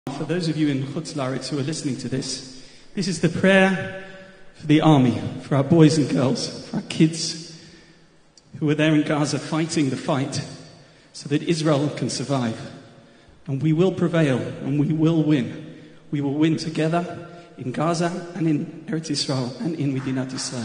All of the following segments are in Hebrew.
For those of you in Chutz La'aretz who are listening to this, this is the prayer for the army, for our boys and girls, for our kids who are there in Gaza fighting the fight so that Israel can survive. And we will prevail and we will win. We will win together in Gaza and in Eretz Yisrael and in Medinat Yisrael.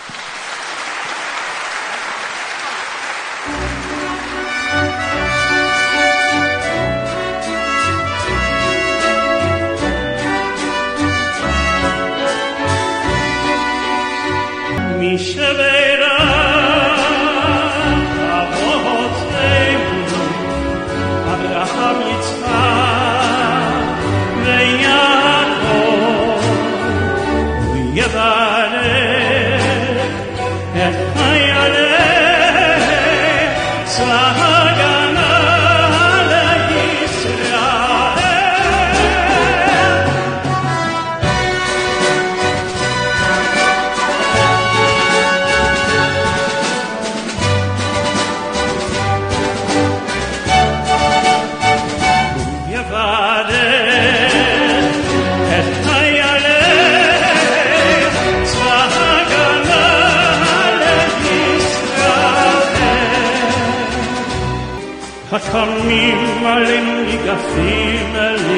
הקמים עליהם ניגפים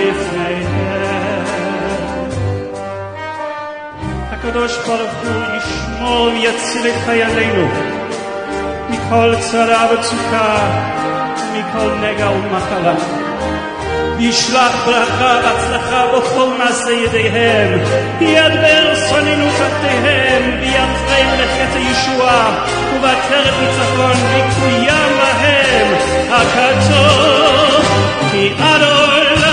לפניהם. הקדוש ברוך הוא ישמור ויציל את חיילינו מכל צרה וצוקה, מכל נגע ומחלה. וישלח ברכה והצלחה בכל מעשה ידיהם, ידבר שונאינו תחתיהם, ויעטרם לחטא הישועה ובעטרת ניצחון ויקוים בהם הכתוב כי אדוני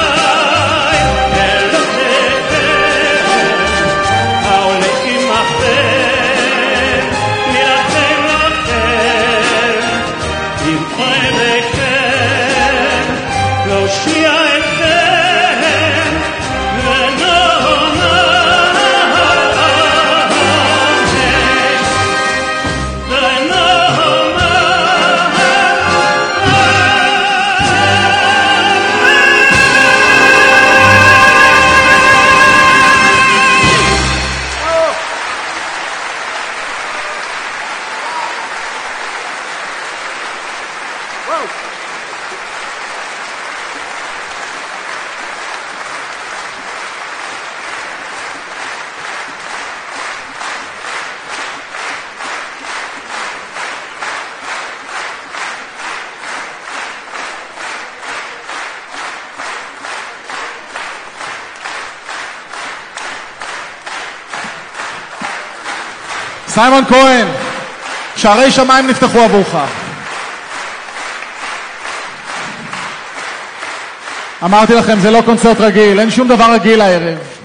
אלוהיכם ההולך עמכם להילחם לכם עם אויביכם להושיע אתכם ונאמר סיימון כהן, שערי שמיים נפתחו עבורך. אמרתי לכם, זה לא קונצרט רגיל, אין שום דבר רגיל הערב.